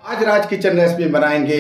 आज राज kitchen recipe बनाएंगे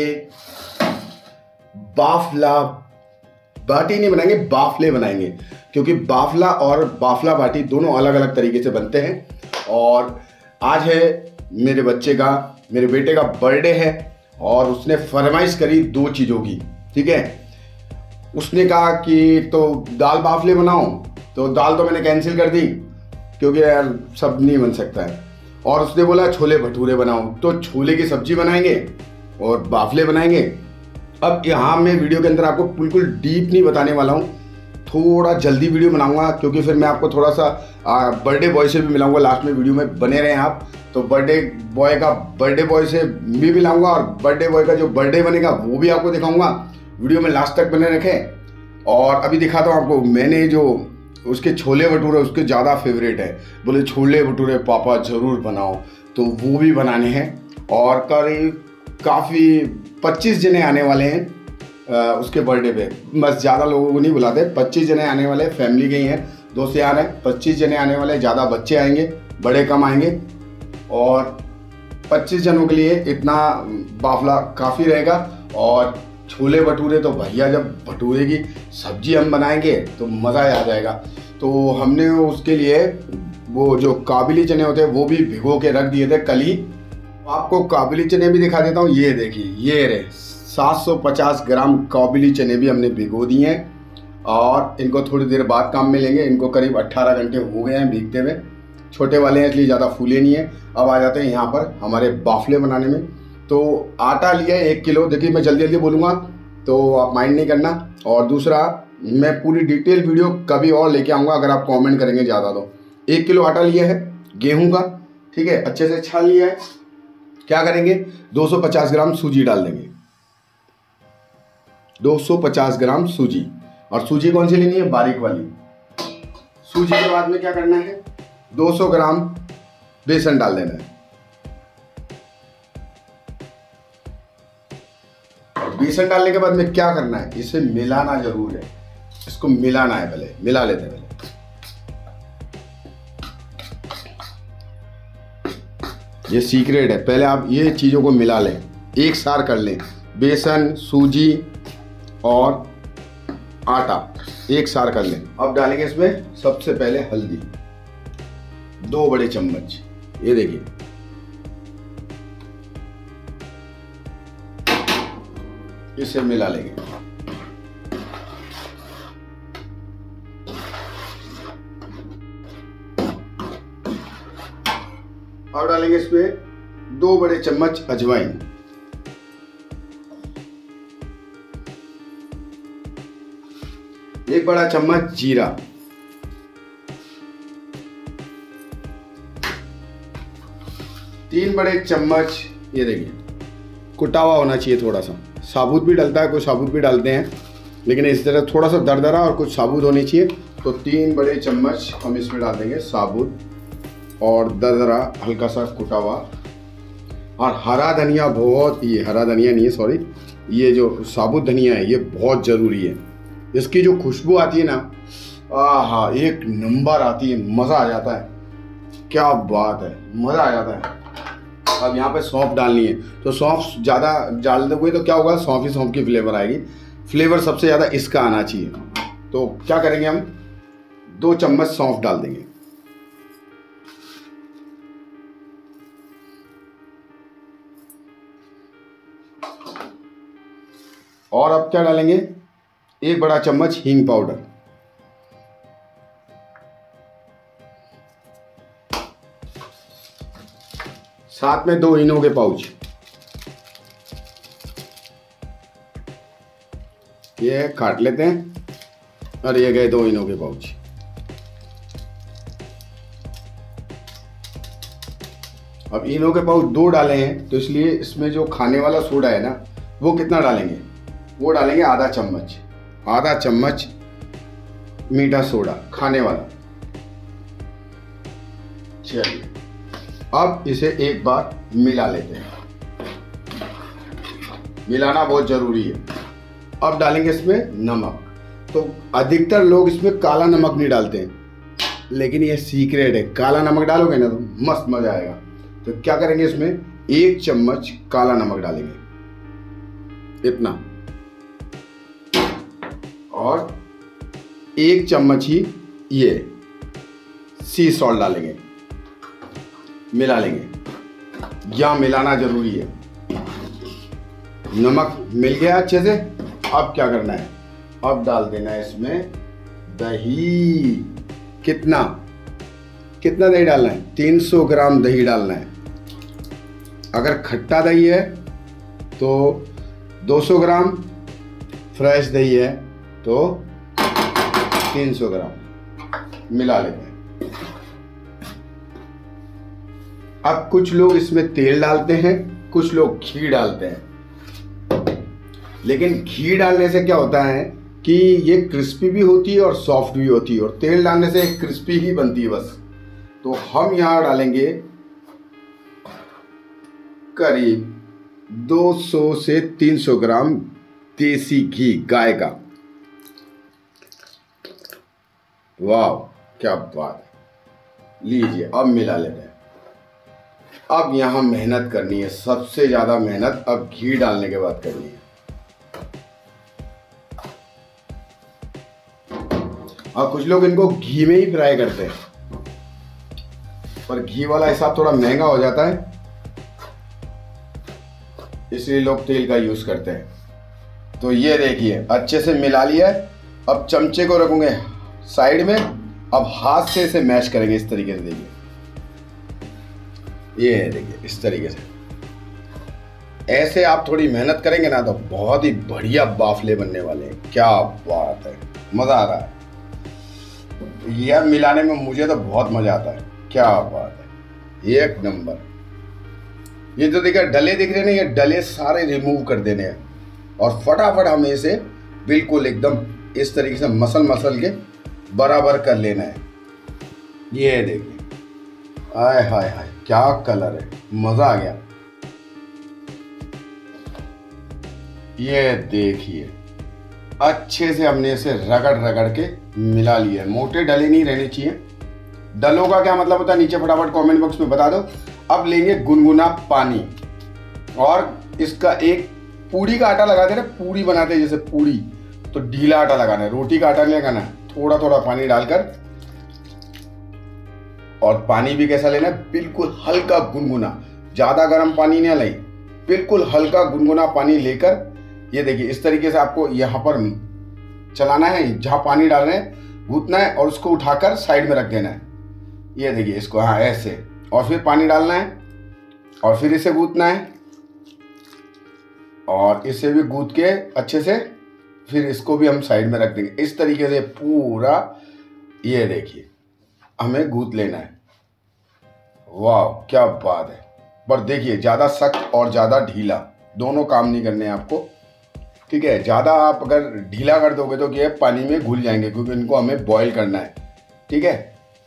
बाफला बाटी। नहीं बनाएंगे, बाफले बनाएंगे, क्योंकि बाफला और बाफला बाटी दोनों अलग अलग तरीके से बनते हैं। और आज है मेरे बेटे का बर्थडे है और उसने फरमाइश करी 2 चीज़ों की। ठीक है, उसने कहा कि तो दाल बाफले बनाओ, तो दाल तो मैंने कैंसिल कर दी क्योंकि यार सब नहीं बन सकता है। और उसने बोला छोले भटूरे बनाओ, तो छोले की सब्जी बनाएंगे और बाफले बनाएंगे। अब यहाँ मैं वीडियो के अंदर आपको बिल्कुल डीप नहीं बताने वाला हूँ, थोड़ा जल्दी वीडियो बनाऊंगा, क्योंकि फिर मैं आपको थोड़ा सा बर्थडे बॉय से भी मिलाऊंगा। लास्ट में वीडियो में बने रहें आप, तो बर्थडे बॉय से भी मिलाऊंगा और बर्थडे बॉय का जो बर्थडे बनेगा वो भी आपको दिखाऊंगा। वीडियो में लास्ट तक बने रखें। और अभी दिखाता हूँ आपको, मैंने जो उसके छोले भटूरे उसके ज़्यादा फेवरेट है, बोले छोले भटूरे पापा ज़रूर बनाओ, तो वो भी बनाने हैं। और करीब काफ़ी 25 जने आने वाले हैं उसके बर्थडे पे। बस ज़्यादा लोगों को नहीं बुलाते, 25 जने आने वाले, फैमिली के ही हैं, दोस्त यार हैं। 25 जने आने वाले, ज़्यादा बच्चे आएंगे, बड़े कम आएंगे। और 25 जनों के लिए इतना बाफला काफ़ी रहेगा। और छोले भटूरे तो भैया जब भटूरे की सब्जी हम बनाएंगे तो मज़ा आ जाएगा। तो हमने उसके लिए वो जो काबुली चने होते हैं वो भी भिगो के रख दिए थे कल ही। आपको काबुली चने भी दिखा देता हूँ। ये देखिए, ये रहे 750 ग्राम काबुली चने भी हमने भिगो दिए हैं और इनको थोड़ी देर बाद काम में लेंगे। इनको करीब 18 घंटे हो गए हैं भीगते हुए। छोटे वाले हैं इसलिए ज़्यादा फूले नहीं है। अब आ जाते हैं यहाँ पर हमारे बाफले बनाने में। तो आटा लिया है 1 किलो। देखिए मैं जल्दी जल्दी बोलूँगा तो आप माइंड नहीं करना। और दूसरा, मैं पूरी डिटेल वीडियो कभी और लेके आऊँगा अगर आप कमेंट करेंगे ज़्यादा तो। 1 किलो आटा लिया है गेहूं का, ठीक है, अच्छे से छान लिया है। क्या करेंगे, 250 ग्राम सूजी डाल देंगे, 250 ग्राम सूजी। और सूजी कौन सी लेनी है, बारीक वाली सूजी। के बाद में क्या करना है, 200 ग्राम बेसन डाल देना है। बेसन डालने के बाद में क्या करना है, इसे मिलाना जरूर है। इसको मिलाना है, पहले मिला लेते हैं। ये सीक्रेट है, पहले आप ये चीज़ों को मिला लें, एक सार कर लें। बेसन, सूजी और आटा एक सार कर लें। अब डालेंगे इसमें सबसे पहले हल्दी, 2 बड़े चम्मच। ये देखिए, इसे मिला लेंगे। और डालेंगे इसमें 2 बड़े चम्मच अजवाइन, 1 बड़ा चम्मच जीरा, 3 बड़े चम्मच, ये देखिए कुटा हुआ होना चाहिए थोड़ा सा, साबुत भी डलता है, कुछ साबुत भी डालते हैं, लेकिन इस तरह थोड़ा सा दरदरा और कुछ साबुत होनी चाहिए। तो 3 बड़े चम्मच हम इसमें डाल देंगे साबुत और दरदरा हल्का सा कुटा हुआ। और हरा धनिया, बहुत, ये हरा धनिया नहीं है, सॉरी, ये जो साबुत धनिया है ये बहुत ज़रूरी है। इसकी जो खुशबू आती है ना, आहा, एक नंबर आती है, मज़ा आ जाता है। क्या बात है, मज़ा आ जाता है। अब यहाँ पे सौंफ डालनी है, तो सौंफ ज़्यादा डालते हुए तो क्या होगा, सौंफ की फ्लेवर आएगी। फ्लेवर सबसे ज़्यादा इसका आना चाहिए। तो क्या करेंगे, हम 2 चम्मच सौंफ डाल देंगे। और अब क्या डालेंगे, 1 बड़ा चम्मच हींग पाउडर, साथ में 2 इनो के पाउच, ये काट लेते हैं। और ये गए 2 इनो के पाउच। अब इनो के पाउच 2 डाले हैं, तो इसलिए इसमें जो खाने वाला सोडा है ना, वो कितना डालेंगे, वो डालेंगे आधा चम्मच मीठा सोडा खाने वाला। चलिए, अब इसे एक बार मिला लेते हैं। मिलाना बहुत जरूरी है। अब डालेंगे इसमें नमक। तो अधिकतर लोग इसमें काला नमक नहीं डालते हैं, लेकिन ये सीक्रेट है, काला नमक डालोगे ना तो मस्त मजा आएगा। तो क्या करेंगे, इसमें 1 चम्मच काला नमक डालेंगे, इतना, और 1 चम्मच ही ये सी सॉल्ट डालेंगे, मिला लेंगे। यहाँ मिलाना जरूरी है। नमक मिल गया अच्छे से। अब क्या करना है, अब डाल देना है इसमें दही। कितना कितना दही डालना है, 300 ग्राम दही डालना है। अगर खट्टा दही है तो 200 ग्राम, फ्रेश दही है तो 300 ग्राम, मिला लेते हैं। अब कुछ लोग इसमें तेल डालते हैं, कुछ लोग घी डालते हैं, लेकिन घी डालने से क्या होता है कि ये क्रिस्पी भी होती है और सॉफ्ट भी होती है, और तेल डालने से क्रिस्पी ही बनती है बस। तो हम यहां डालेंगे करीब 200 से 300 ग्राम देसी घी, गाय का। वाह क्या बात है। लीजिए अब मिला लेते हैं। अब यहां मेहनत करनी है, सबसे ज्यादा मेहनत अब घी डालने के बाद करनी है। और कुछ लोग इनको घी में ही फ्राई करते हैं, पर घी वाला हिसाब थोड़ा महंगा हो जाता है, इसलिए लोग तेल का यूज करते हैं। तो ये देखिए अच्छे से मिला लिया है। अब चमचे को रखूंगे साइड में, अब हाथ से इसे मैश करेंगे इस तरीके से। देखिए ये देखिए इस तरीके से। ऐसे आप थोड़ी मेहनत करेंगे ना तो बहुत ही बढ़िया बाफले बनने वाले हैं। क्या बात है, मजा आ रहा है। यह मिलाने में मुझे तो बहुत मजा आता है। क्या बात है, एक नंबर। ये जो देखिए डले दिख रहे हैं ना, ये डले सारे रिमूव कर देने हैं और फटाफट हमें इसे बिल्कुल एकदम इस तरीके से मसल के बराबर कर लेना है। ये देखिए, आय हाय हाय क्या कलर है, मजा आ गया। ये देखिए अच्छे से हमने इसे रगड़ के मिला लिया है। मोटे डले नहीं रहने चाहिए। डलों का क्या मतलब होता है नीचे फटाफट कमेंट बॉक्स में बता दो। अब लेंगे गुनगुना पानी और इसका एक पूड़ी का आटा लगाते हैं, पूड़ी बनाते हैं जैसे पूड़ी, तो ढीला आटा लगाना है, रोटी का आटा नहीं लगाना है। थोड़ा थोड़ा पानी डालकर, और पानी भी कैसा लेना है, बिल्कुल हल्का गुनगुना, ज्यादा गर्म पानी नहीं लें, बिल्कुल हल्का गुनगुना पानी लेकर ये देखिए इस तरीके से आपको यहाँ पर चलाना है। जहां पानी डाल रहे हैं गूंथना है और उसको उठाकर साइड में रख देना है। ये देखिए इसको, हाँ ऐसे, और फिर पानी डालना है और फिर इसे गूंथना है और इसे भी गूंथ के अच्छे से फिर इसको भी हम साइड में रख देंगे। इस तरीके से पूरा ये देखिए हमें गूंथ लेना है। वाह क्या बात है। पर देखिए ज्यादा सख्त और ज्यादा ढीला दोनों काम नहीं करने हैं आपको, ठीक है। ज्यादा आप अगर ढीला कर दोगे तो ये पानी में घुल जाएंगे, क्योंकि इनको हमें बॉईल करना है, ठीक है।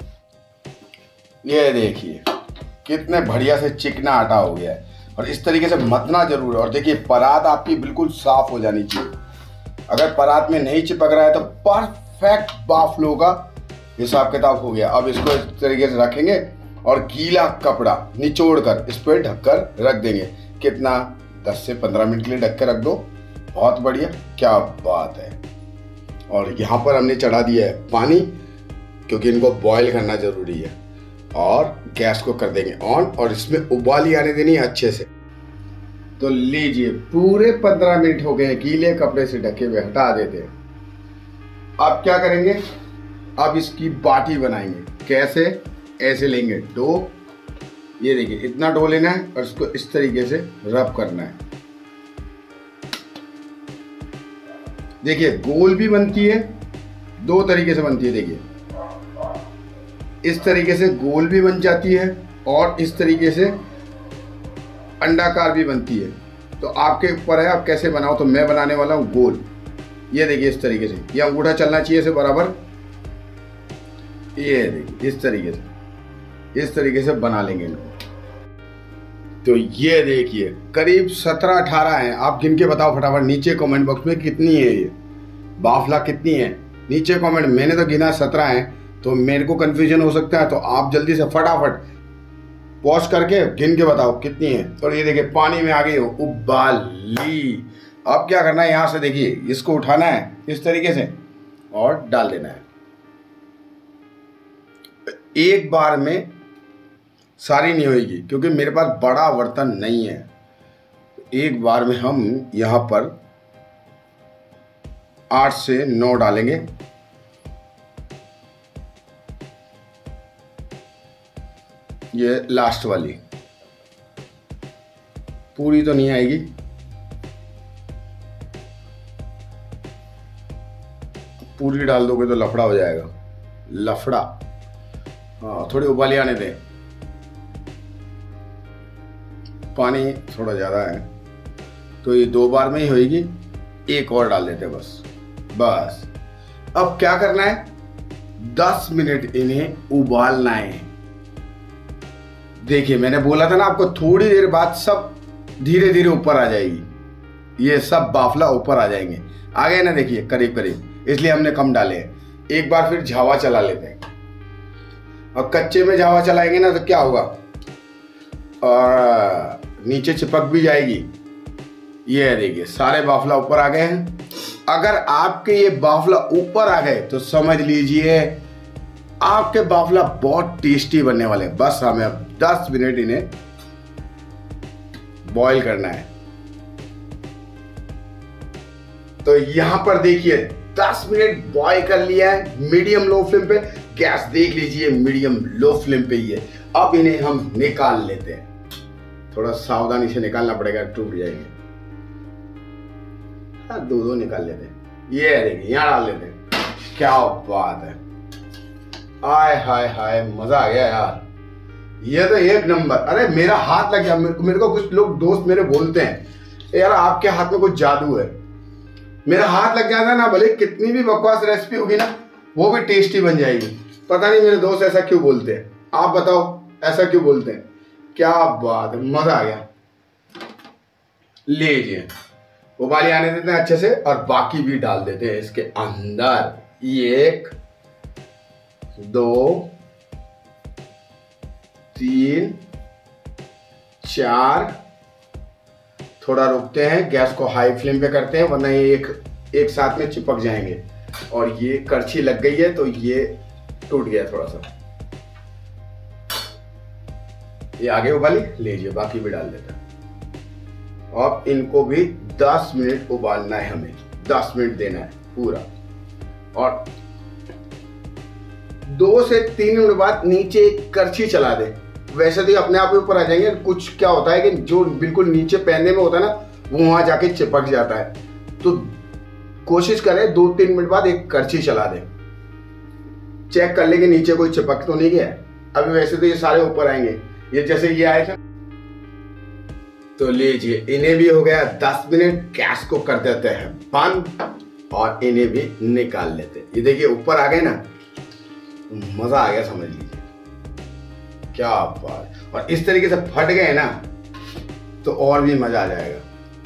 ये देखिए कितने बढ़िया से चिकना आटा हो गया है, और इस तरीके से मतना जरूर है। और देखिए परात आपकी बिल्कुल साफ हो जानी चाहिए। अगर परात में नहीं चिपक रहा है तो परफेक्ट बाफलों का हिसाब किताब हो गया। अब इसको इस तरीके से रखेंगे और गीला कपड़ा निचोड़ कर इस पर ढककर रख देंगे। कितना, 10 से 15 मिनट के लिए ढक कर रख दो। बहुत बढ़िया, क्या बात है। और यहाँ पर हमने चढ़ा दिया है पानी, क्योंकि इनको बॉईल करना जरूरी है। और गैस को कर देंगे ऑन, और इसमें उबाली आने देनी है अच्छे से। तो लीजिए पूरे 15 मिनट हो गए, गीले कपड़े से ढके हुए, हटा देते हैं। अब क्या करेंगे, अब इसकी बाटी बनाएंगे। कैसे, ऐसे लेंगे डो, ये देखिए इतना डो लेना है और इसको इस तरीके से रब करना है। देखिए गोल भी बनती है, 2 तरीके से बनती है। देखिए इस तरीके से गोल भी बन जाती है और इस तरीके से अंडाकार भी बनती है। तो आपके ऊपर है आप कैसे बनाओ। तो मैं बनाने वाला हूं गोल। ये देखिए इस तरीके से, ये अंगूठा चलना चाहिए इसे बराबर। ये देखिए इस तरीके से बना लेंगे इनको। तो ये देखिए करीब 17-18 हैं। आप गिन के बताओ फटाफट नीचे कमेंट बॉक्स में कितनी है ये बाफला, कितनी है नीचे कमेंट। मैंने तो गिना 17 हैं, तो मेरे को कंफ्यूजन हो सकता है, तो आप जल्दी से फटाफट पॉज करके गिन के बताओ कितनी है। और ये देखिए पानी में आ गई उबाली। अब क्या करना है, यहाँ से देखिए इसको उठाना है इस तरीके से और डाल देना है। एक बार में सारी नहीं होगी क्योंकि मेरे पास बड़ा बर्तन नहीं है। एक बार में हम यहाँ पर 8 से 9 डालेंगे। ये लास्ट वाली, पूरी तो नहीं आएगी, पूरी डाल दोगे तो लफड़ा हो जाएगा, लफड़ा। हाँ, थोड़ी उबाली आने दें, पानी थोड़ा ज़्यादा है तो ये 2 बार में ही होएगी। एक और डाल देते बस। अब क्या करना है, 10 मिनट इन्हें उबालना है। देखिए मैंने बोला था ना आपको, थोड़ी देर बाद सब धीरे धीरे ऊपर आ जाएगी, ये सब बाफला ऊपर आ जाएंगे। आ गए ना, देखिए करीब करीब, इसलिए हमने कम डाले हैं। एक बार फिर झावा चला लेते हैं। और कच्चे में झावा चलाएंगे ना तो क्या होगा, और नीचे चिपक भी जाएगी। ये देखिए सारे बाफला ऊपर आ गए हैं। अगर आपके ये बाफला ऊपर आ गए तो समझ लीजिए आपके बाफला बहुत टेस्टी बनने वाले हैं। बस हमें अब 10 मिनट इन्हें बॉईल करना है। तो यहां पर देखिए 10 मिनट बॉईल कर लिया है मीडियम लो फ्लेम पे। गैस देख लीजिए मीडियम लो फ्लेम पे ही है। अब इन्हें हम निकाल लेते हैं। थोड़ा सावधानी से निकालना पड़ेगा, टूट जाएंगे। हाँ, 2 निकाल लेते हैं। ये देखिए यहां डाल लेते हैं। क्या बात है, आय हाय हाय, मजा आ गया यार, ये तो एक नंबर। अरे मेरा हाथ लग गया। मेरे को कुछ लोग दोस्त मेरे बोलते हैं यार आपके हाथ में कुछ जादू है। मेरा हाथ लग जाता है ना, भले कितनी भी बकवास रेसिपी होगी ना वो भी टेस्टी बन जाएगी। पता नहीं मेरे दोस्त ऐसा क्यों बोलते हैं, आप बताओ ऐसा क्यों बोलते हैं। क्या बात है, मजा आ गया। लीजिए उबाली आने देते हैं अच्छे से और बाकी भी डाल देते हैं इसके अंदर। 1 2 3 4। थोड़ा रुकते हैं, गैस को हाई फ्लेम पे करते हैं वरना ये एक साथ में चिपक जाएंगे। और ये करछी लग गई है तो ये टूट गया थोड़ा सा। ये आगे उबाली, लीजिए बाकी भी डाल देते हैं। अब इनको भी 10 मिनट उबालना है, हमें 10 मिनट देना है पूरा। और 2 से 3 मिनट बाद नीचे करछी चला दे। वैसे तो अपने आप ही ऊपर आ जाएंगे। कुछ क्या होता है कि जो बिल्कुल नीचे पैने में होता है ना वो वहां जाके चिपक जाता है। तो कोशिश करें 2-3 मिनट बाद एक करछी चला दें, चेक कर लेंगे नीचे कोई चिपक तो नहीं गया। अभी वैसे तो ये सारे ऊपर आएंगे, ये जैसे ये आए थे। तो लीजिए इन्हें भी हो गया 10 मिनट। गैस को कर देते हैं बंद और इन्हें भी निकाल लेते हैं। ये देखिए ऊपर आ गए ना, मजा आ गया समझ लीजिए। क्या बात। और इस तरीके से फट गए ना तो और भी मजा आ जाएगा।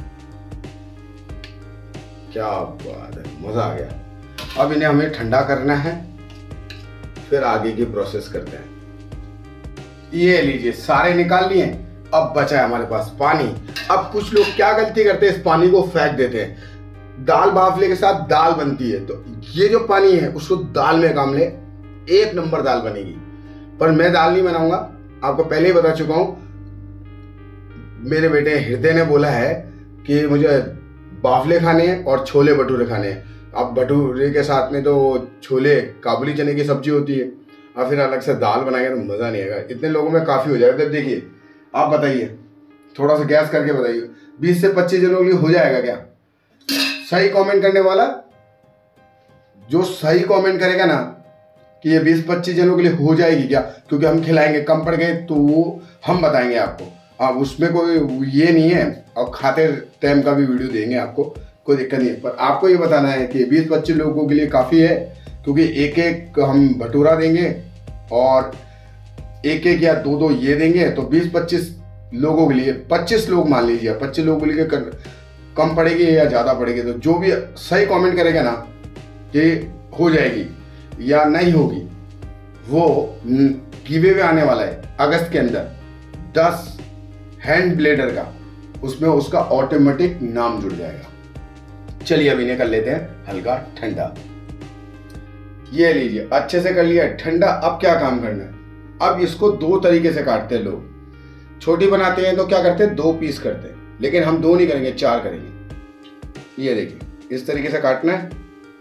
क्या बात है, मजा आ गया। अब इन्हें हमें ठंडा करना है, फिर आगे की प्रोसेस करते हैं। ये लीजिए सारे निकाल लिए। अब बचा है हमारे पास पानी। अब कुछ लोग क्या गलती करते हैं, इस पानी को फेंक देते हैं। दाल बाफले के साथ दाल बनती है तो ये जो पानी है उसको दाल में काम ले, 1 नंबर दाल बनेगी। पर मैं दाल नहीं बनाऊंगा, आपको पहले ही बता चुका हूं। मेरे बेटे हृदय ने बोला है कि मुझे बाफले खाने हैं और छोले भटूरे खाने हैं। अब भटूरे के साथ में तो छोले काबुली चने की सब्जी होती है और फिर अलग से दाल बनाएंगे तो मज़ा नहीं आएगा। इतने लोगों में काफ़ी हो जाएगा। देखिए आप बताइए, थोड़ा सा गैस करके बताइए, 20 से 25 जनों के लिए हो जाएगा क्या? सही कमेंट करने वाला, जो सही कमेंट करेगा ना कि ये 20-25 जनों के लिए हो जाएगी क्या, क्योंकि हम खिलाएंगे, कम पड़ गए तो वो हम बताएंगे आपको। अब उसमें कोई ये नहीं है, और खाते टाइम का भी वीडियो देंगे आपको, कोई दिक्कत नहीं है। पर आपको ये बताना है कि 20-25 लोगों के लिए काफ़ी है, क्योंकि एक एक हम भटूरा देंगे और एक एक या 2-2 ये देंगे तो 20-25 लोगों के लिए, 25 लोग मान लीजिए, 25 लोगों के लिए कम पड़ेगी या ज़्यादा पड़ेगी। तो जो भी सही कमेंट करेगा ना कि हो जाएगी या नहीं होगी, वो गिवे हुए आने वाला है अगस्त के अंदर। 10 हैंड ब्लेडर का, उसमें उसका ऑटोमेटिक नाम जुड़ जाएगा। चलिए अब इन्हें कर लेते हैं हल्का ठंडा। ये लीजिए, अच्छे से कर लिया ठंडा। अब क्या काम करना है, अब इसको 2 तरीके से काटते हैं लोग। छोटी बनाते हैं तो क्या करते हैं, 2 पीस करते हैं, लेकिन हम 2 नहीं करेंगे, 4 करेंगे। ये देखिए इस तरीके से काटना है।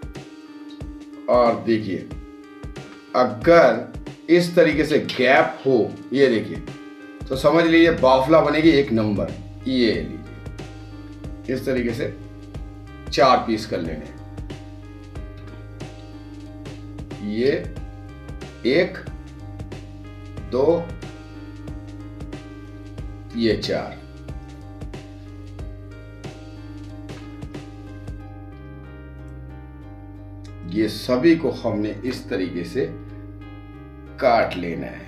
और देखिए अगर इस तरीके से गैप हो, ये देखिए, तो समझ लीजिए बाफला बनेगी 1 नंबर। ये लीजिए इस तरीके से 4 पीस कर लेने हैं। ये 1 2 ये 4। ये सभी को हमने इस तरीके से काट लेना है।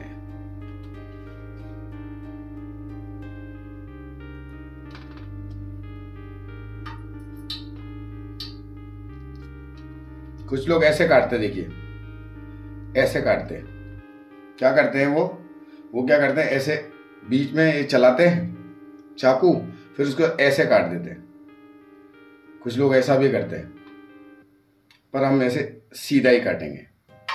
कुछ लोग ऐसे काटते, देखिए ऐसे काटते हैं। क्या करते हैं वो क्या करते हैं, ऐसे बीच में ये चलाते हैं चाकू, फिर उसको ऐसे काट देते हैं। कुछ लोग ऐसा भी करते हैं, पर हम ऐसे सीधा ही काटेंगे।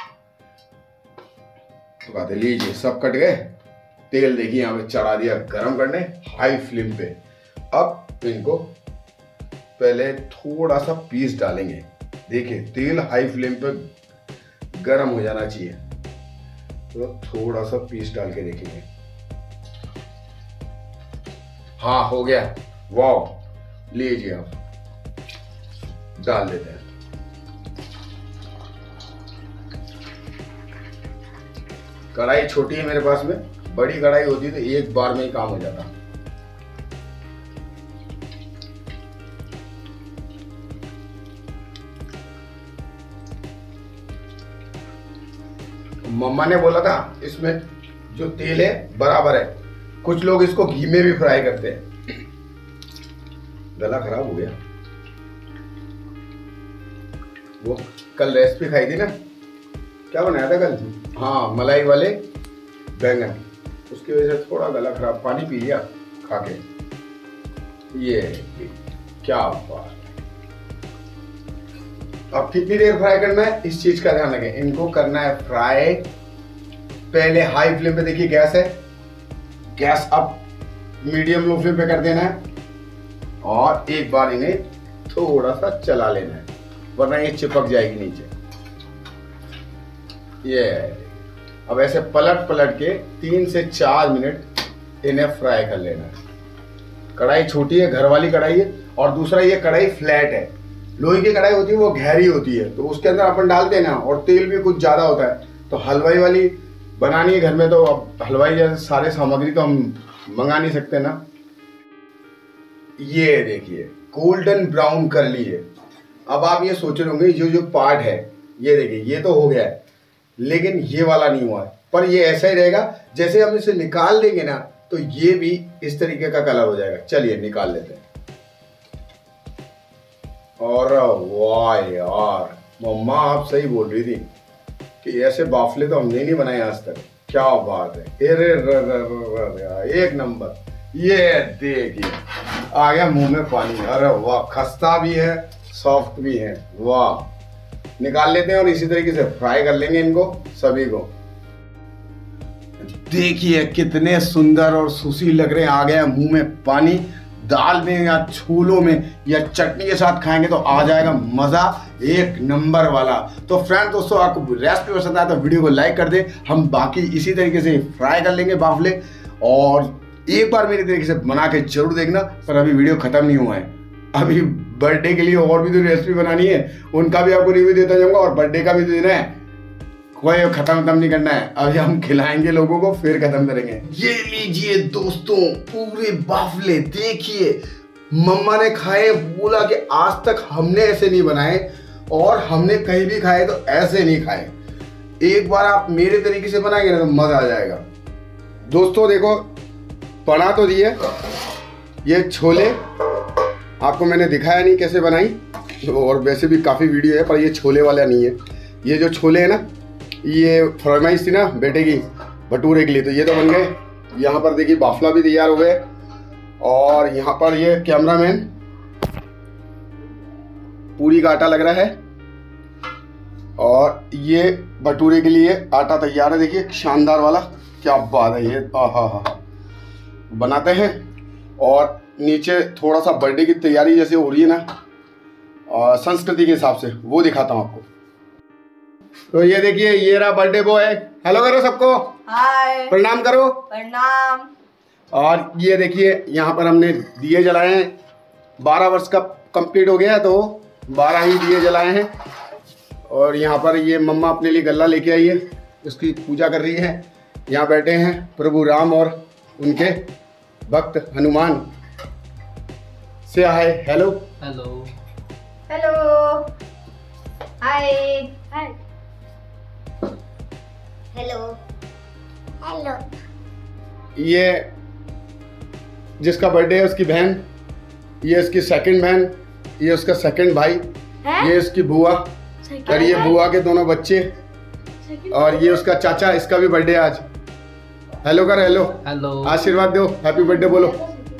तो कहते लीजिए सब कट गए। तेल देखिए यहाँ पे चढ़ा दिया गरम करने हाई फ्लेम पे। अब इनको पहले थोड़ा सा पीस डालेंगे। देखिए तेल हाई फ्लेम पे गरम हो जाना चाहिए, तो थोड़ा सा पीस डाल के देखेंगे। हाँ हो गया, वाह। लीजिए आप डाल देते हैं। कढ़ाई छोटी है मेरे पास में, बड़ी कढ़ाई होती तो एक बार में ही काम हो जाता। मम्मा ने बोला था इसमें जो तेल है बराबर है। कुछ लोग इसको घी में भी फ्राई करते हैं। गला खराब हो गया। वो कल रेसिपी खाई थी ना, क्या बनाया था कल, हाँ मलाई वाले बैंगन, उसकी वजह से थोड़ा गला खराब, पानी पी लिया खा के। ये क्या बात। अब कितनी देर फ्राई करना है इस चीज का ध्यान रखें। इनको करना है फ्राई पहले हाई फ्लेम पे। देखिए गैस है, गैस अब मीडियम लो फ्लेम पे कर देना है और एक बार इन्हें थोड़ा सा चला लेना है, वरना ये चिपक जाएगी नीचे। ये अब ऐसे पलट के 3 से 4 मिनट इन्हें फ्राई कर लेना है। कढ़ाई छोटी है, घर वाली कढ़ाई है, और दूसरा ये कढ़ाई फ्लैट है। लोहे की कढ़ाई होती है वो गहरी होती है, तो उसके अंदर अपन डालते हैं ना, और तेल भी कुछ ज्यादा होता है। तो हलवाई वाली बनानी है घर में, तो अब हलवाई जैसे सारे सामग्री तो हम मंगा नहीं सकते ना। ये देखिए गोल्डन ब्राउन कर ली है। अब आप ये सोच रहे होंगे जो पार्ट है, ये देखिए ये तो हो गया है, लेकिन ये वाला नहीं हुआ है। पर ये ऐसा ही रहेगा, जैसे हम इसे निकाल देंगे ना तो ये भी इस तरीके का कलर हो जाएगा। चलिए निकाल लेते हैं। और वाह यार, मम्मा आप सही बोल रही थी कि ऐसे बाफले तो हमने नहीं बनाए आज तक। क्या बात है, अरे एक नंबर। ये देखिए आ गया मुंह में पानी। अरे वाह, खस्ता भी है, सॉफ्ट भी है, वाह। निकाल लेते हैं और इसी तरीके से फ्राई कर लेंगे इनको सभी को। देखिए कितने सुंदर और सुशील लग रहे हैं। आ गया मुंह में पानी। दाल में या छोलों में या चटनी के साथ खाएंगे तो आ जाएगा मजा एक नंबर वाला। तो फ्रेंड दोस्तों, आपको रेसिपी पसंद आया तो वीडियो को लाइक कर दे। हम बाकी इसी तरीके से फ्राई कर लेंगे बाफले, और एक बार मेरी तरीके से बना के जरूर देखना। पर अभी वीडियो खत्म नहीं हुआ है, अभी बर्थडे के लिए और भी तो रेसिपी बनानी है, उनका भी आपको रिव्यू देता जाऊंगा, और बर्थडे का भी देना है। कोई खत्म नहीं करना है, अभी हम खिलाएंगे लोगों को फिर खत्म करेंगे। ये लीजिए दोस्तों पूरे बाफले, देखिए मम्मा ने खाए, बोला कि आज तक हमने ऐसे नहीं बनाए और हमने कहीं भी खाए तो ऐसे नहीं खाए। एक बार आप मेरे तरीके से बनाएंगे ना तो मजा आ जाएगा। दोस्तों देखो बना तो दिए, ये छोले आपको मैंने दिखाया नहीं कैसे बनाई, और वैसे भी काफ़ी वीडियो है, पर ये छोले वाला नहीं है। ये जो छोले है ना, ये फरमाइश थी ना बेटे की भटूरे के लिए, तो ये तो बन गए। यहाँ पर देखिए बाफला भी तैयार हो गए और यहाँ पर ये कैमरामैन पूरी का आटा लग रहा है और ये भटूरे के लिए आटा तैयार है। देखिए शानदार वाला, क्या बात है ये। हा बनाते हैं और नीचे थोड़ा सा बर्थडे की तैयारी जैसे हो रही है ना, और संस्कृति के हिसाब से वो दिखाता हूँ आपको। तो ये देखिए ये रहा बर्थडे बॉय। हेलो करो सबको, हाय, प्रणाम करो, प्रणाम। और ये देखिए यहाँ पर हमने दिए जलाए हैं। 12 वर्ष का कंप्लीट हो गया है तो 12 ही दिए जलाए हैं। और यहाँ पर ये मम्मा अपने लिए गल्ला लेके आई है, उसकी पूजा कर रही है। यहाँ बैठे हैं प्रभु राम और उनके भक्त हनुमान। से hi, hello hello hello, hi hi, hello hello. ये जिसका बर्थडे है उसकी बहन, ये उसकी सेकंड बहन, ये उसका सेकंड भाई, ये उसकी बुआ और ये बुआ के दोनों बच्चे और ये उसका चाचा, इसका भी बर्थडे आज। हेलो कर, हेलो हेलो, आशीर्वाद दो, हैप्पी बर्थडे बोलो।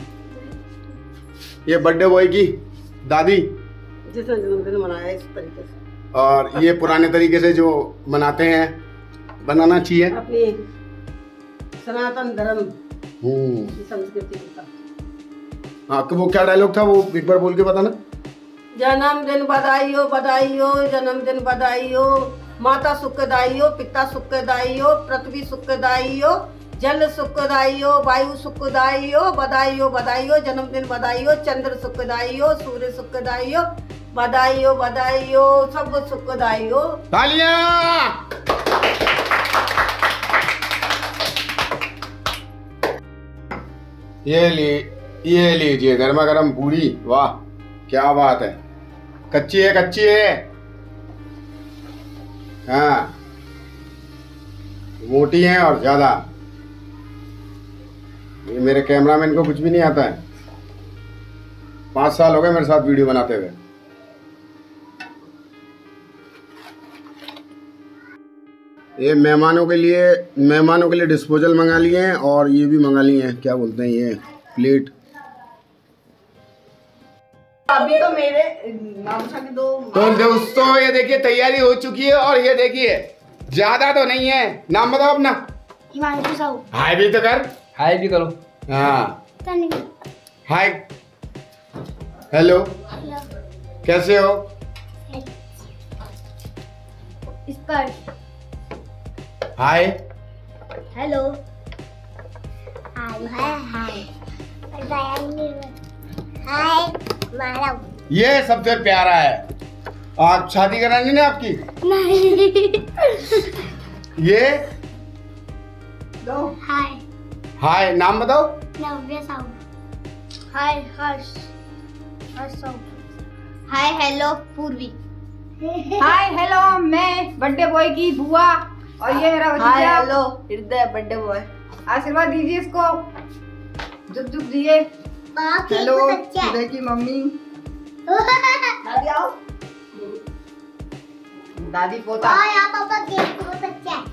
ये बर्थडे बॉय की दादी जिसने जन्मदिन मनाया इस तरीके से, और ये पुराने तरीके से जो मनाते हैं, बनाना चाहिए अपनी सनातन धर्म की संस्कृति का। हाँ, तो वो क्या डायलॉग था वो एक बार बोल के बताना। जन्मदिन बधाई हो, बधाई हो, जन्मदिन बधाई हो, माता सुखदाई हो, पिता सुखदाई हो, पृथ्वी सुखदाई हो, जल सुखदाई हो, वायु सुखदाई हो, बधाई हो, बधाई हो, जन्मदिन बधाई हो, चंद्र सुखदाई हो, सूर्य सुखदाई हो, बधाई हो, बधाई हो, सब सुखदाई हो। तालियां। ये लीजिए गर्मा गर्म पूरी, वाह क्या बात है। कच्ची है, कच्ची है, हाँ मोटी है और ज्यादा। ये मेरे कैमरामैन को कुछ भी नहीं आता है। 5 साल हो गए मेरे साथ वीडियो बनाते हुए। ये मेहमानों के लिए डिस्पोजल मंगा लिए हैं और ये भी मंगा लिए हैं, क्या बोलते हैं ये प्लेट। अभी तो मेरे मामसा के 2 तो दोस्तों ये देखिए तैयारी हो चुकी है और ये देखिए ज्यादा तो नहीं है। नाम बताओ अपना। हाय भी तो कर, हाय भी करो। हाँ हाय, हेलो, कैसे हो? इस पर हाय, हेलो, हाय हाय हाय मारा। ये सबसे प्यारा है। आप शादी करानी ना आपकी? नहीं। ये हाय हाय, नाम बताओ। Navya Sahu. Hi Harsh, Harsh Sahu. Hi hello Purvi. Hi hello, मैं बर्थडे बॉय की बुआ और ये मेरा भतीजा। हेलो हृदय बर्थडे बॉय। आशीर्वाद दीजिए इसको, जुग जुग जिए। हेलो हृदय की मम्मी। दादी आओ। दादी पोता। पापा केक बहुत अच्छा है।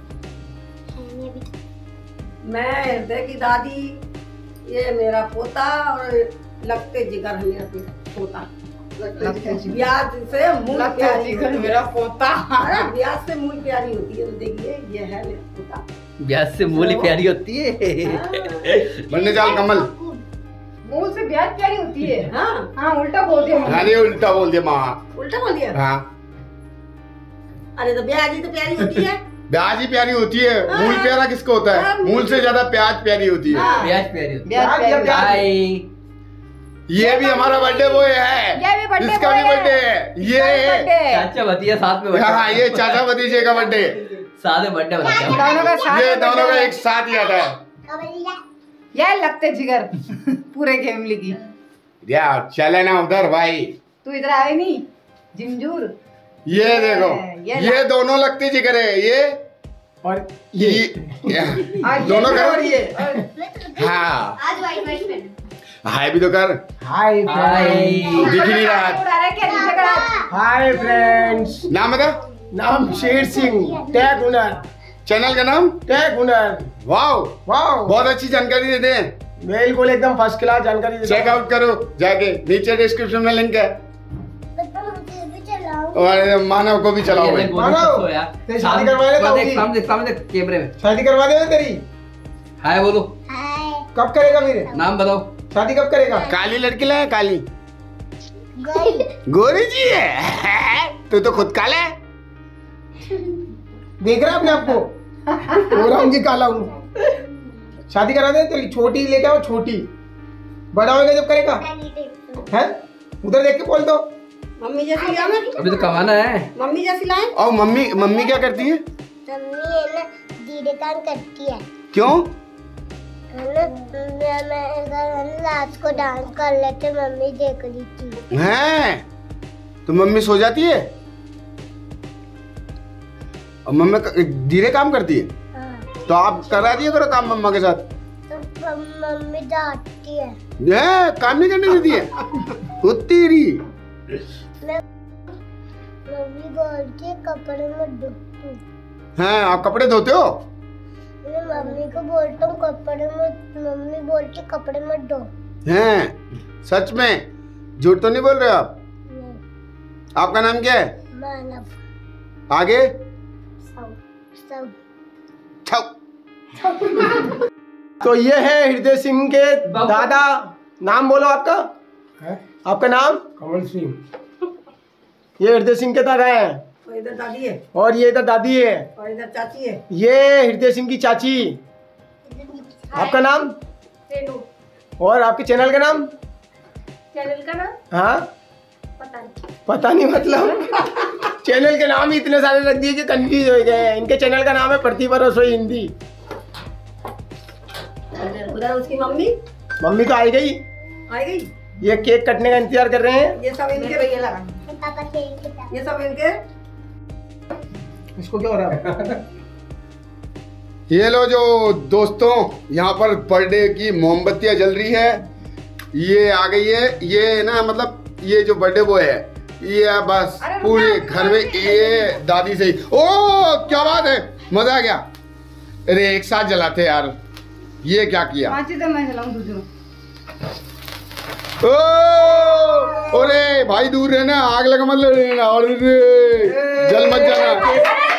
मैं हृदय की दादी, ये मेरा पोता और लगते जिगर है मेरा पोता। ब्याज से मूल प्यारी मेरा पोता। अरे ब्याज से मूल प्यारी होती है। तो देखिए ये है मेरा पोता। ब्याज से मूली प्यारी होती है। बनने चाल कमल। मूल से ब्याज प्यारी होती है। हाँ हाँ, उल्टा बोल दिया। अरे उल्टा बोल दिया माँ। उल्टा बोल दिया। हाँ, अरे तो ब्याज ही तो प्यारी होती है। ब्याज ही प्यारी होती है। मूल प्यारा किसको होता है? मूल से ज्यादा प्याज प्यारी होती है। ब्याज प्यारी होती ब्याज प्यारी होती है। है। हाय, ये भी हमारा बर्थडे बॉय है। ये भी birthday इसका boy भी बर्थडे है। ये चाचा भतीजा साथ में हाँ, ये चाचा भतीजे का बर्थडे। साथ में बर्थडे बताया। दोनों का साथ ये में दोनों का birthday एक साथ ही आता है। ये लगते जिगर पूरे फैमिली की। या चले ना उधर भाई। तू इधर आए नहीं जिमजूर। ये देखो, ये दोनों लगते जिगर है। ये और ये दोनों और कर। ये हाँ, आज वाइट वाइट पहन। हाय भी तो कर। हाय, दिख ही नहीं रहा। उड़ा रहा क्या नीचे का? हाय फ्रेंड्स, नाम बता। नाम शेर सिंह, टैग हुनर, चैनल का नाम। टैग हुनर। वाह वाह, बहुत अच्छी जानकारी देते हैं। बिल्कुल एकदम फर्स्ट क्लास जानकारी देते हैं। चेकआउट करो जाके, नीचे डिस्क्रिप्शन में लिंक है। पापा मुझे भी चलाओ। और मानव को भी चलाओ भाई। मानव, तेरी शादी करवा देता हूँ। सामने कैमरे में। शादी करवा दे तेरी। हाय बोलो। हाय कब करेगा मेरे? नाम बताओ। शादी कब करेगा? काली लड़की लाए, काली गोरी। गोरी जी है। तू तो खुद काला है। देख रहा है अपने आप को? गोरा हूँ कि काला हूँ? शादी करा दे तेरी। छोटी लेके आओ, छोटी। बड़ा होगा जब करेगा है। उधर देख के बोल दो। मम्मी जैसी लाए ना? अभी तो कमाना है। मम्मी जैसी लाए? और मम्मी क्या करती है? मम्मी है ना धीरे काम करती है। क्यों? मैं रात को डांस कर लेते, मम्मी देख रही थी। हैं? तो मम्मी सो जाती है और मम्मी धीरे काम करती है। हाँ। तो आप करा दिया करो काम मम्मा के साथ। तो मम्मी डांटती है। काम नहीं करने देती है। वो तेरी मम्मी बोलती है कपड़े मत धो तू। हैं? आप कपड़े धोते हो? मैं मम्मी को बोलता हूँ कपड़े मत, मम्मी बोलती कपड़े मत धो। हैं? सच में? झूठ तो नहीं बोल रहे हो आप? नहीं। आपका नाम क्या है? मानव। आगे? सब सब छप। तो ये है हृदय सिंह के दादा। नाम बोलो आपका। आपका नाम? कमल सिंह। ये हृदय सिंह के दादा है। और इधर दादी है और ये इधर दादी है। और इधर चाची है। ये हृदय सिंह की चाची। आपका नाम? रेनू। और आपके चैनल का नाम? चैनल का नाम हाँ पता नहीं। पता नहीं मतलब चैनल के नाम ही इतने सारे रख दिए कि कंफ्यूज हो गए। इनके चैनल का नाम है प्रतिभा रसोई हिंदी। उधर उसकी मम्मी मम्मी तो आई गई। आई गई। ये केक कटने का इंतजार कर रहे हैं। ये सब इनके भैया लगा। पापा खेल के साथ। ये सब इनके। इसको क्या हो रहा है? ये लो जो दोस्तों, यहाँ पर बर्थडे की मोमबत्तियां जल रही है। ये आ गई है। ये ना मतलब ये जो बर्थडे बॉय है ये बस पूरे घर में ये दादी से ही। ओ क्या बात है, मजा आ गया। अरे एक साथ जलाते यार, ये क्या किया? मैं चलाऊं दूसरों। ओ अरे भाई दूर रहना, आग लगा मत लेना। अरे जल मत जाना।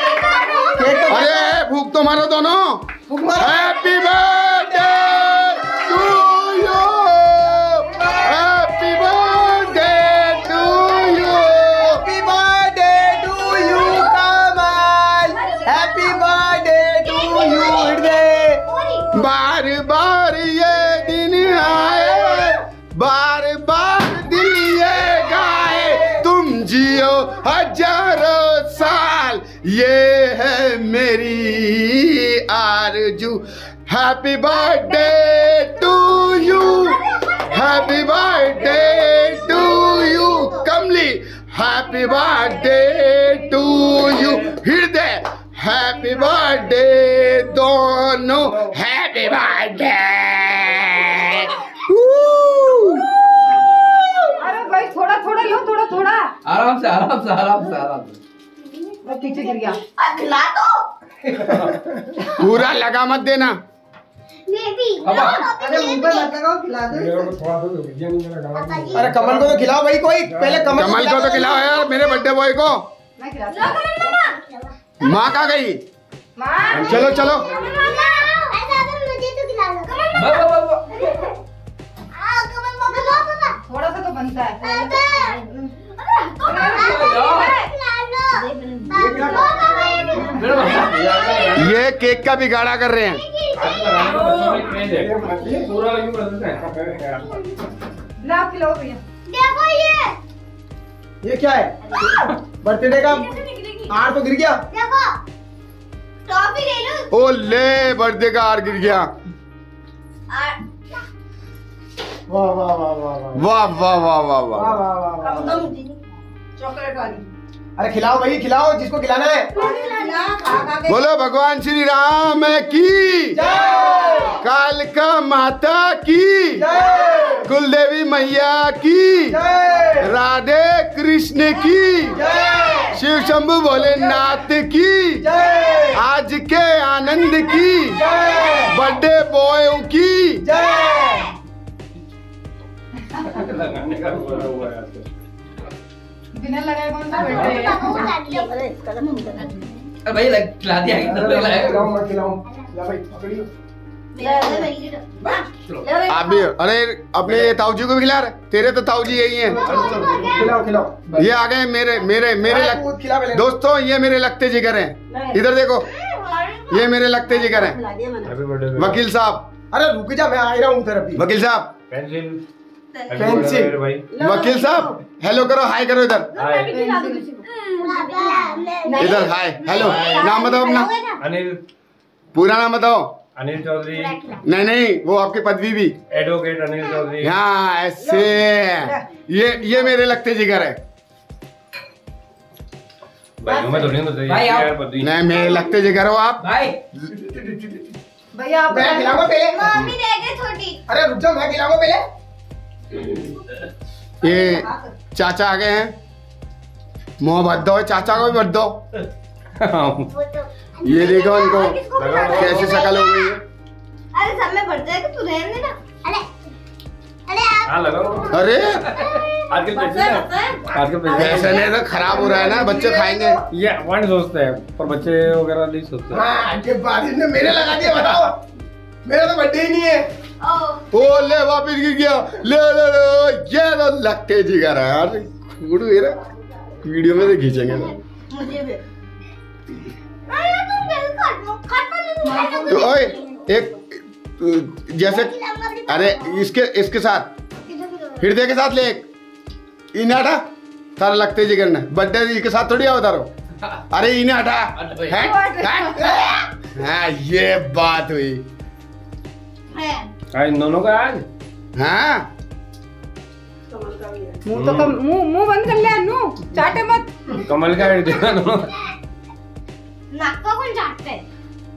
अरे फूक तो मारो दोनों। Happy birthday to you, happy birthday to you, happy birthday to you Kamal. Happy birthday to you Hriday. बार बार ये दिन आए, बार बार दिल ये गाए, तुम जियो हजारों साल, ये है मेरी आरज़ू। Happy birthday to you, happy birthday to you Kamli, happy birthday to you Hriday, happy birthday दोनों, हैप्पी बर्थडे। अरे भाई थोड़ा थोड़ा लो, थोड़ा थोड़ा। आराम से आराम से आराम से आराम से। पीछे गिर गया। खिला दो। पूरा लगा मत देना। बेबी अरे ऊपर मत लगाओ, खिला दो। अरे कमल को तो खिलाओ भाई कोई। पहले कमल को तो खिलाओ यार, मेरे बर्थडे बॉय को। मैं खिलाती हूँ। माँ कहाँ गई? माँ चलो चलो। मुझे तो खिला दो। थोड़ा सा तो बनता है। ये केक का बिगाड़ा कर रहे हैं। लाओ खिलाओ भैया। देखो ये क्या है? बर्थडे का हार तो गिर गया। देखो टॉफी ले लो। ओ ले, बर्थडे का हार गिर गया। वाह वाह वाह वाह वाह वाह वाह वाह वाह वाह वाह। वाह वाह वाह। कम चॉकलेट वाली। अरे खिलाओ भाई, खिलाओ जिसको खिलाना है। खिला, खा के। बोलो भगवान श्री राम की जय। कालिका माता की जय। कुलदेवी मैया की जय। राधे कृष्ण की जय। शिव शंभु भोलेनाथ की जय, आज के आनंद की जय, बर्थडे बॉय की जय। बिना लगाए कौन सा बैठे अरे भाई खिला दिया खिलाऊं मैं खिलाऊं। ला भाई पकड़ियो। आप भी। अरे अपने ये ताऊजी को भी खिला रहे, तेरे तो ताऊजी यही हैं। खिलाओ खिलाओ। ये आ गए मेरे मेरे मेरे खिला पहले। दोस्तों, ये मेरे लगते जिगर हैं। इधर देखो, ये मेरे लगते जिगर हैं। वकील साहब, अरे रुक जा, मैं आ रहा हूँ उधर अभी। वकील साहब, पेंसिल। वकील साहब हेलो करो, हाय करो इधर। इधर हाय हेलो। नाम बताओ अपना। अनिल। पूरा नाम बताओ। अनिल चौधरी। नहीं नहीं, वो आपकी पदवी भी। एडवोकेट अनिल चौधरी। हाँ ऐसे। ये मेरे लगते जिगर है। भाई मैं तो नहीं बताइए भाई, आप- यार पति। नहीं, मेरे लगते जिगर हो आप। भाई भैया आप मैं खिलाऊंगा पहले। मम्मी रह गई छोटी। अरे रुक जा, मैं खिलाऊंगा पहले। ये चाचा आ गए हैं। मुँह भर दो, चाचा को भी भर दो। वो तो ये देखो इनको किसको खिला रहा है? कैसी शक्ल हो गई है। अरे सब में बढ़ जाएगा, तू रहने दे ना। अरे अरे आप हाँ लगाओ। अरे आजकल पैसे आजकल पैसे ऐसा नहीं तो खराब हो रहा है ना, बच्चे खाएंगे। ये वन सोचते हैं पर बच्चे वगैरह नहीं सोचते। हाँ, के बाद इसने मेरे लगा दिया, बताओ। मेरा तो बर्थडे ही नहीं है। ओ ले वापिस गिर गया। ले ले ले, ये तो लगते जिगर है यार। गुडू ये वीडियो में तो खींचेंगे ना। मुझे भी। अरे तुम मेरे खाट तो ओए एक जैसे, अरे इसके साथ हृदय के साथ ले एक इन्हें हटा। तारा लगते जिगर ने बर्थडे के साथ थोड़ी आओ तारो। अरे इन्हें हटा। हाँ ये बात हुई। इन दोनों का आज हाँ मुंह तो मुंह बंद कर ले अन्नू, चाटे मत। कमल का है देखा दोनों। नाक को कौन चाटते है?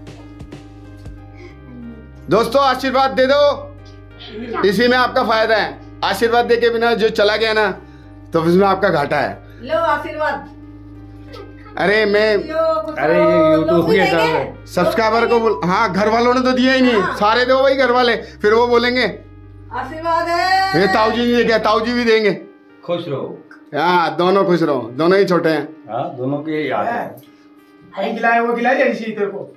दोस्तों आशीर्वाद दे दो, इसी में आपका फायदा है। आशीर्वाद दे के बिना जो चला गया ना तो उसमें आपका घाटा है। लो आशीर्वाद। अरे मैं अरे ये यूट्यूब के काम है। सब्सक्राइबर को बोल, हाँ घर वालों ने तो दिया ही नहीं। सारे दो भाई घर वाले, फिर वो बोलेंगे आशीर्वाद है। ये ताऊजी ने क्या, ताऊजी भी देंगे। खुश रहो। हाँ दोनों खुश रहो, दोनों ही छोटे हैं। हाँ दोनों के याद है। अरे खिलाए वो खिला दे इसी तेरे को।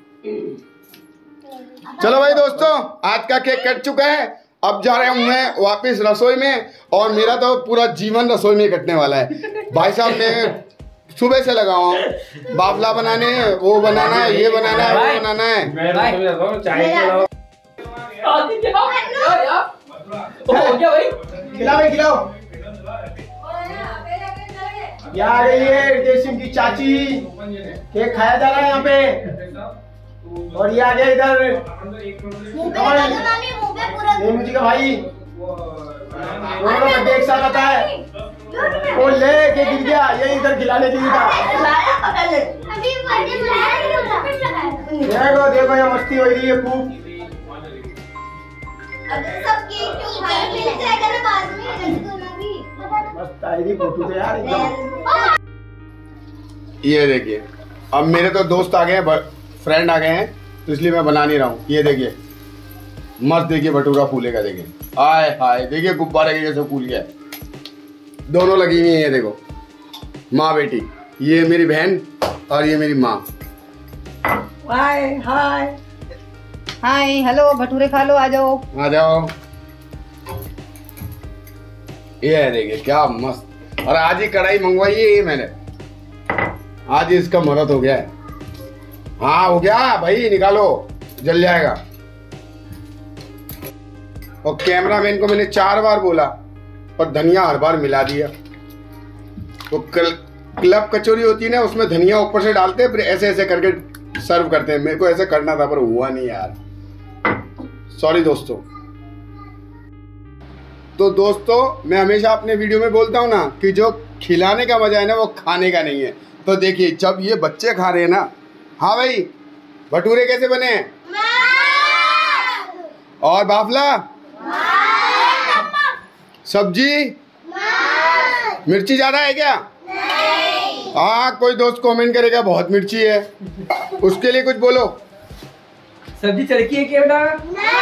चलो भाई दोस्तों, आज का केक कट चुका है। अब जा रहे हूँ मैं वापस रसोई में, और मेरा तो पूरा जीवन रसोई में कटने वाला है। भाई साहब मैं सुबह से लगा हूँ, बाफला बनाने, वो बनाना है, ये बनाना है, वो बनाना है। मैं रसोई में जाता हूँ, चाय के अलावा। हो गया भाई। खिलाओ भाई खिलाओ। यहाँ आ गई है हृदय सिंह की चाची। केक खाया जा रहा है यहाँ पे। और ये आ गया इधर मुंह पे लगा दो नानी, मुंह पे पूरा। नेमू जी का भाई। दोनों का बर्थडे एक साथ आता है। वो ले के गिर गया, ये इधर खिलाने के लिए था। अभी बर्थडे बुलाया नहीं होता। देखो देखो यहाँ मस्ती हो रही है खूब। अब सब केक क्यों खाए? मिल जाएगा ना बाद में। मस्त आएगी फोटो तो यार एकदम। ये देखिए, अब मेरे तो दोस्त आ गए हैं, फ्रेंड आ गए हैं, तो इसलिए मैं बना नहीं रहा हूँ। ये देखिए मस्त, देखिए भटूरा फूलेगा। देखिए हाय हाय, देखिए गुब्बारे के जैसे फूल गया। दोनों लगी हुई हैं, ये देखो माँ बेटी। ये मेरी बहन और ये मेरी माँ। हाय हाय। हाय हेलो, भटूरे खा लो, आ जाओ। आ जाओ। ये है देखिए क्या मस्त। और आज ही कढ़ाई मंगवाई है ये मैंने, आज ही इसका मुहूर्त हो गया है। हाँ हो गया भाई, निकालो जल जाएगा। और कैमरामैन को मैंने 4 बार बोला, पर धनिया हर बार मिला दिया। वो क्लब कचौरी होती है ना, उसमें धनिया ऊपर से डालते हैं, फिर ऐसे ऐसे करके सर्व करते हैं। मेरे को ऐसे करना था पर हुआ नहीं यार, सॉरी दोस्तों। तो दोस्तों मैं हमेशा अपने वीडियो में बोलता हूँ ना कि जो खिलाने का मजा है ना वो खाने का नहीं है। तो देखिए जब ये बच्चे खा रहे हैं ना, हाँ भाई भटूरे कैसे बने हैं? और बाफला, सब्जी, मिर्ची ज्यादा है क्या? हाँ, कोई दोस्त कमेंट करेगा बहुत मिर्ची है, उसके लिए कुछ बोलो। सब्जी चरकी है क्या बेटा?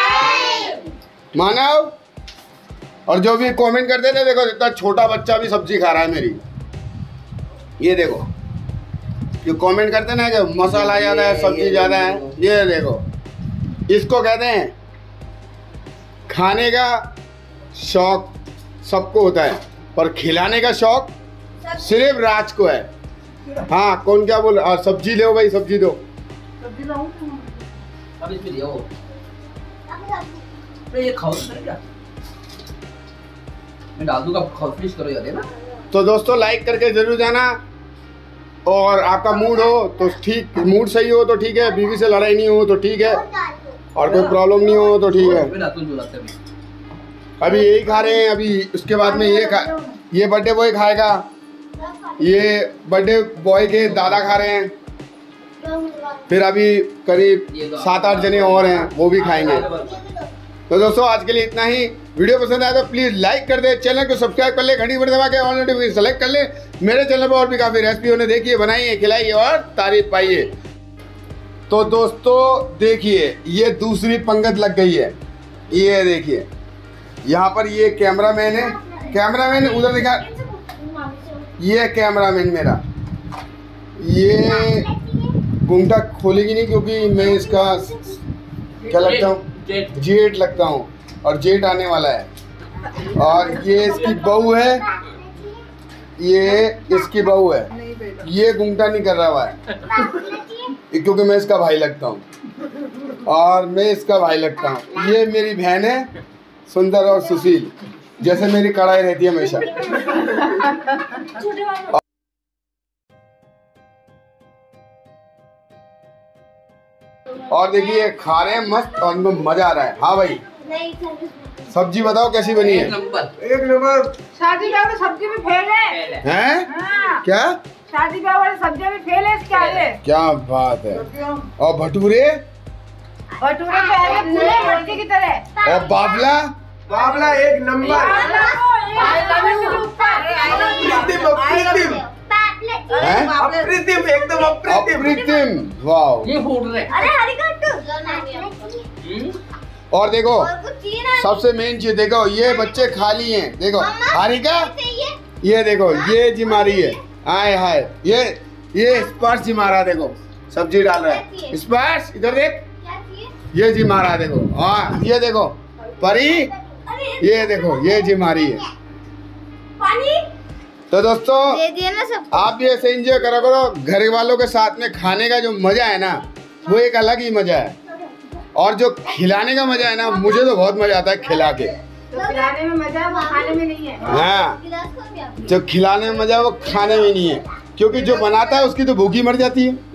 मानव, और जो भी कमेंट करते थे, देखो इतना छोटा बच्चा भी सब्जी खा रहा है मेरी। ये देखो, जो कमेंट करते ना कि मसाला ज़्यादा है, सब्जी ज़्यादा है, ये देखो, इसको कहते हैं खाने का शौक सबको होता है, पर खिलाने का शौक सिर्फ राज को है। हाँ, कौन क्या बोल रहा? सब्जी लो भाई, सब्जी दो। अब इसमें दिया वो। ये खाओ तो क्या? मैं डाल दूंगा, खाओ फिनिश करो यार, है ना? तो दोस्तों लाइक करके जरूर जाना, और आपका मूड हो तो ठीक, मूड सही हो तो ठीक है, बीवी से लड़ाई नहीं हो तो ठीक है, और कोई प्रॉब्लम नहीं हो तो ठीक है। अभी यही खा रहे हैं, अभी उसके बाद में ये बर्थडे बॉय खाएगा, ये बर्थडे बॉय के दादा खा रहे हैं, फिर अभी करीब 7-8 जने और हैं, वो भी खाएंगे। तो दोस्तों आज के लिए इतना ही। वीडियो पसंद आया तो प्लीज़ लाइक कर दे, चैनल को सब्सक्राइब कर ले, घंटी पर दबा के ऑल नोटिफिकेशन सेलेक्ट कर ले। मेरे चैनल पर और भी काफ़ी रेसिपी ने देखिए, बनाइए, खिलाइए और तारीफ पाइए। तो दोस्तों देखिए, ये दूसरी पंगत लग गई है। ये देखिए, यहाँ पर ये कैमरामैन है, कैमरामैन उधर दिखा, ये कैमरामैन मेरा, ये घूंघटा खोलेगी नहीं क्योंकि मैं इसका क्या लगता हूँ, जेठ लगता हूँ, और जेठ आने वाला है। और ये इसकी बहू है, ये इसकी बहू है, ये घूंघटा नहीं कर रहा हुआ है क्योंकि मैं इसका भाई लगता हूँ, और मैं इसका भाई लगता हूँ। ये मेरी बहन है सुंदर और सुशील, जैसे मेरी कड़ाई रहती है हमेशा। और देखिए खा रहे हैं मस्त, और इनको मजा आ रहा है। हाँ भाई, सब्जी बताओ कैसी बनी है? एक नंबर। शादी ब्याह में सब्जी में फेल है। हैं? हाँ। क्या? शादी ब्याह वाले सब्जी में फेल है, क्या है? क्या बात है। और भटूरे? भटूरे तो ऐसे फूले मटके की तरह। और बाबला? बाबला एक नंबर। अप्रितिम, एकदम अप्रितिम, वाह। ये फूट रहे। और देखो सबसे मेन चीज देखो, ये बच्चे खाली हैं। देखो हारिका, ये देखो ये जिमा रही है, हाय हाय, ये स्पर्श जिमा रहा, देखो सब्जी डाल रहा है स्पर्श, इधर देख, ये जिमा रहा, देखो। हाँ ये देखो परी, ये देखो ये जिमा रही है। तो दोस्तों आप भी ऐसे एंजॉय करा करो, घर वालों के साथ में खाने का जो मजा है ना, वो एक अलग ही मजा है। और जो खिलाने का मजा है ना, मुझे तो बहुत मजा आता है खिला के। तो खिलाने में मजा है, वो खाने में नहीं है। हाँ, जो खिलाने में मजा है वो खाने में नहीं है, क्योंकि जो बनाता है उसकी तो भूखी मर जाती है।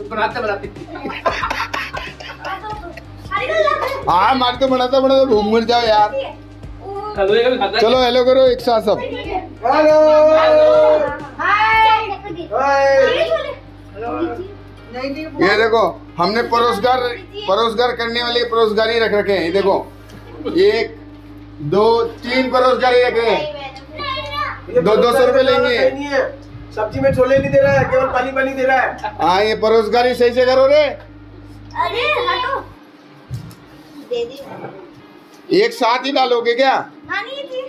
हाँ मार तो बनाता भूख मर जाओ यार। चलो हेलो करो एक साथ सब। हेलो। ये देखो हमने परोसगार करने वाले परोसगारी रख रखे हैं। ये देखो 1 2 3 परोसगारी रखे हैं, 200 रुपए लेंगे। सब्जी में छोले नहीं दे रहा है, केवल पानी पानी दे रहा है। हाँ ये परोसगारी सही से करो रे। अरे हटो, दे दी। एक साथ ही डालोगे क्या? हाँ नहीं थी।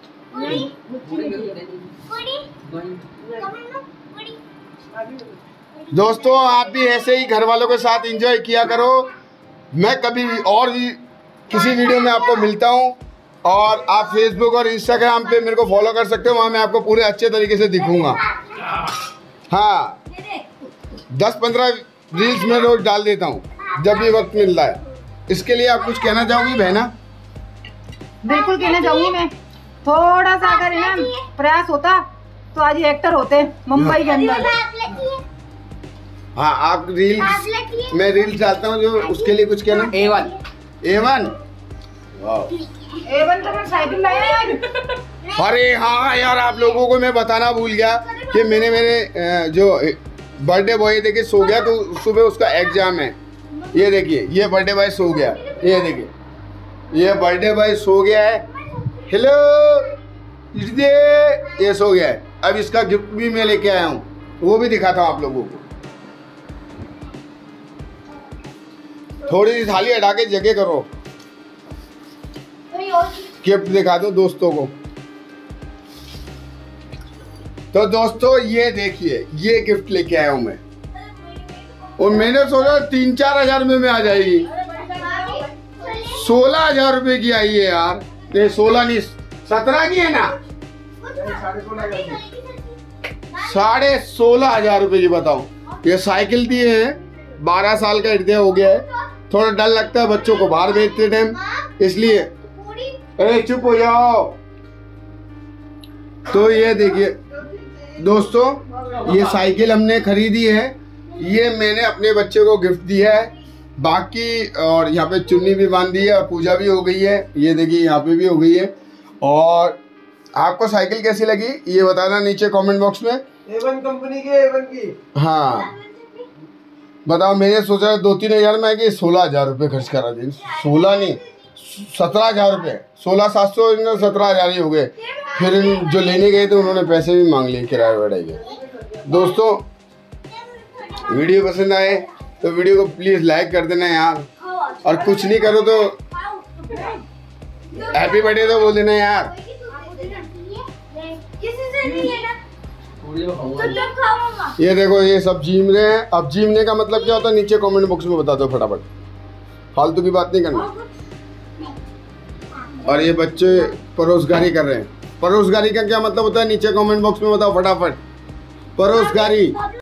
दोस्तों आप भी ऐसे ही घर वालों के साथ एंजॉय किया करो। मैं कभी और भी किसी वीडियो में आपको मिलता हूँ, और आप फेसबुक और इंस्टाग्राम पे मेरे को फॉलो कर सकते हो, वहाँ मैं आपको पूरे अच्छे तरीके से दिखूंगा। हाँ 10-15 रील्स में रोज डाल देता हूँ जब भी वक्त मिलता है। इसके लिए आप कुछ कहना चाहोगी बहना? बिल्कुल कहना चाहूंगी मैं, थोड़ा सा अगर है ना प्रयास होता तो आज ये एक्टर होते मुंबई के अंदर। हाँ आप रील्स, मैं रील्स डालता हूँ जो, उसके लिए कुछ कहना? A1 A1 तो मैं साइकिल लाया यार। अरे हाँ यार, आप लोगों को मैं बताना भूल गया कि मेरे जो बर्थडे बॉय देखिए सो गया, तो सुबह उसका एग्जाम है। ये देखिए ये बर्थडे बॉय सो गया, ये देखिए ये बर्थडे बॉय सो गया है। हेलो ये सो गया है। अब इसका गिफ्ट भी मैं लेके आया हूँ, वो भी दिखाता हूँ आप लोगों को। थोड़ी सी थाली हटा के जगह करो, गिफ्ट दिखा दो दोस्तों को। तो दोस्तों ये देखिए, ये गिफ्ट लेके आया हूं मैं, और मैंने सोचा 3-4 हजार में आ जाएगी। 16,000 रुपए की आई है यार। ये 16 नहीं 17 की है ना, 16,500 रुपए की। बताओ, ये साइकिल दिए हैं, 12 साल का हृदय हो गया है, थोड़ा डर लगता है बच्चों को बाहर भेजते टाइम, इसलिए। ए चुप हो जाओ। तो ये देखिए दोस्तों, ये साइकिल हमने खरीदी है, ये मैंने अपने बच्चे को गिफ्ट दिया है। बाकी और यहाँ पे चुन्नी भी बांध दी है और पूजा भी हो गई है। ये देखिए यहाँ पे भी हो गई है। और आपको साइकिल कैसी लगी ये बताना नीचे कमेंट बॉक्स में। A1 कंपनी की, A1 की। हाँ बताओ, मैंने सोचा 2-3 हजार में आएगी, 16,000 रुपये खर्च करा दी। 16 नहीं 17,000 रुपये, 16,700 17,000 ही हो गए। फिर जो लेने गए थे उन्होंने पैसे भी मांग लिए किराए बढ़ाई के। दोस्तों वीडियो पसंद आए तो वीडियो को प्लीज़ लाइक कर देना यार, और कुछ नहीं करो तो हैप्पी बर्थडे तो बोल देना यार। ये देखो ये सब जीम रहे हैं। अब जीमने का मतलब क्या होता है नीचे कमेंट बॉक्स में बता दो फटाफट, फालतू की बात नहीं करना। और ये बच्चे परोसगारी कर रहे हैं। परोसगारी का क्या मतलब होता है नीचे कमेंट बॉक्स में बताओ फटाफट। परोसगारी